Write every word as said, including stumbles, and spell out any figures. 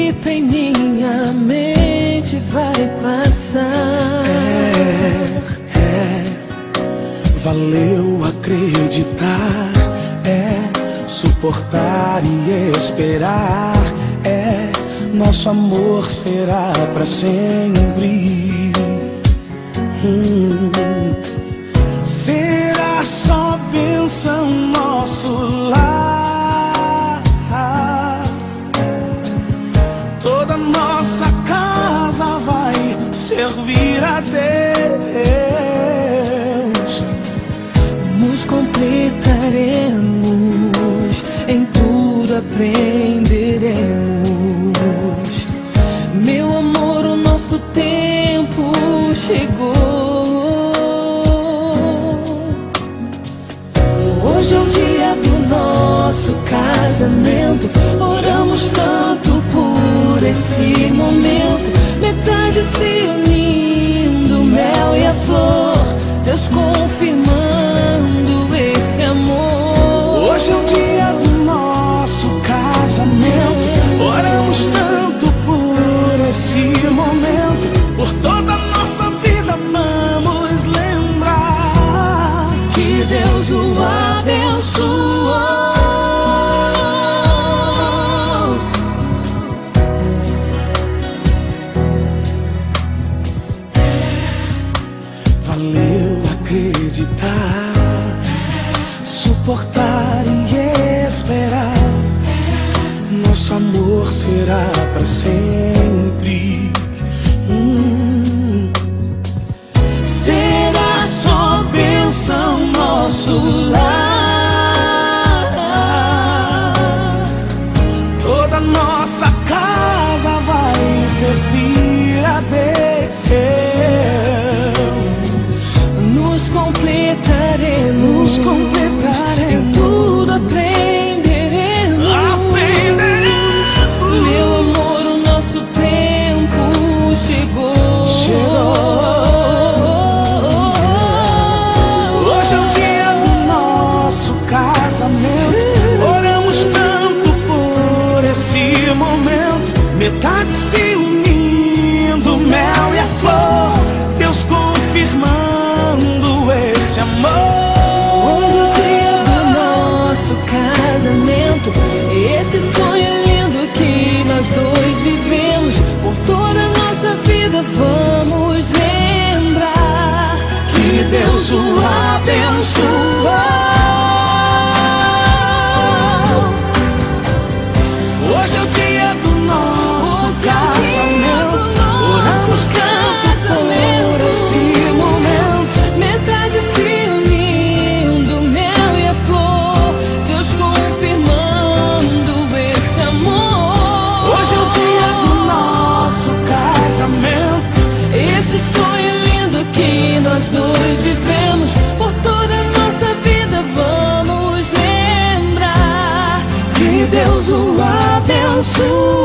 grita em minha mente vai passar. É, é, valeu acreditar, é suportar e esperar, é nosso amor será pra sempre. Hum. Será só bênção nosso lar, toda nossa casa vai servir a Deus. Nos completaremos, em tudo aprenderemos. Meu amor, o nosso tempo chegou. Hoje é o dia do nosso casamento. Oramos tanto por esse momento. Metade se unindo, o mel e a flor, Deus confirmando esse amor. Hoje é o dia do nosso casamento. Oramos tanto por esse momento. Por toda a nossa vida vamos lembrar que Deus o abençoou. Valeu acreditar, suportar e esperar. Nosso amor será pra sempre. Hum. Será só bênção nosso lar. Toda nossa casa vai servir a Deus. Nos completaremos, Nos completaremos. em tudo aprenderemos. Aprenderemos. Meu amor, o nosso tempo chegou. Chegou. Hoje é o dia do nosso casamento. Oramos tanto por esse momento. Metade se unindo, o mel e a flor, Deus confirmando esse amor. Hoje é o dia do nosso casamento. Esse sonho lindo que nós dois vivemos. Por toda a nossa vida vamos lembrar que Deus o abençoou. Hoje é o dia do nosso Hoje é o dia casamento. do nosso Oramos tanto por esse momento. Metade se unindo, o mel e a flor, Deus confirmando esse amor. Hoje é o dia do nosso casamento. Esse sonho lindo que nós dois vivemos. Por toda a nossa vida vamos lembrar que Deus o abençoou.